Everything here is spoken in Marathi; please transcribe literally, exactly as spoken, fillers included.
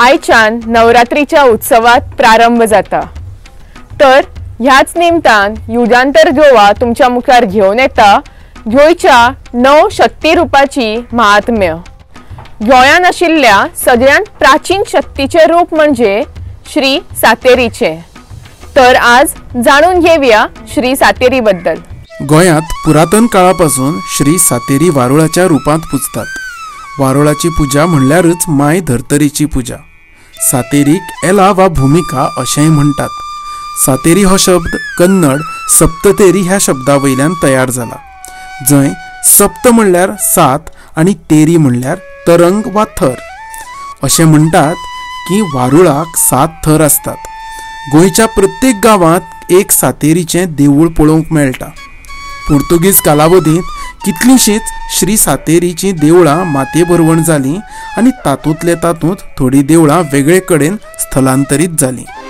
आयच्यान नवरात्रीच्या उत्सवात प्रारंभ जाता। तर ह्याच निमतान युगांतर गोवा तुमच्या मुखार घेऊन येता गोंयच्या नव शक्ती रूपाची महात्म्य। गोंयान आशिल्ल्या सगळ्यात प्राचीन शक्तीचे रूप म्हणजे श्री सातेरीचे। तर आज जाणून घेऊया श्री सातेरी बद्दल। गोंयात पुरातन काळापासून श्री सातेरी वारुळाच्या रूपात पूजतात। वारुळाची पूजा म्हणल्यारच माय धर्तरीची पूजा। सातेरीक एला वा भूमिका अशेंय म्हणतात। सातेरी हो शब्द कन्नड सप्ततेरी ह्या शब्दा वयल्यान तयार जाला, जंय सप्त म्हणल्यार सात आणि तेरी म्हणल्यार तरंग वा थर। अशें म्हणतात की वारुळाक सात थर असतात। गोंयच्या प्रत्येक गावात एक सातेरीचें देवूळ पळोवंक मेळटा। पोर्तुगीज कालावधींत कितलींशींच श्री सातेरीची देवळां मातये भरवण जाली आणि तातूंतले तातूंत थोडी देवळां वेगळे कडेन स्थलांतरीत जाली।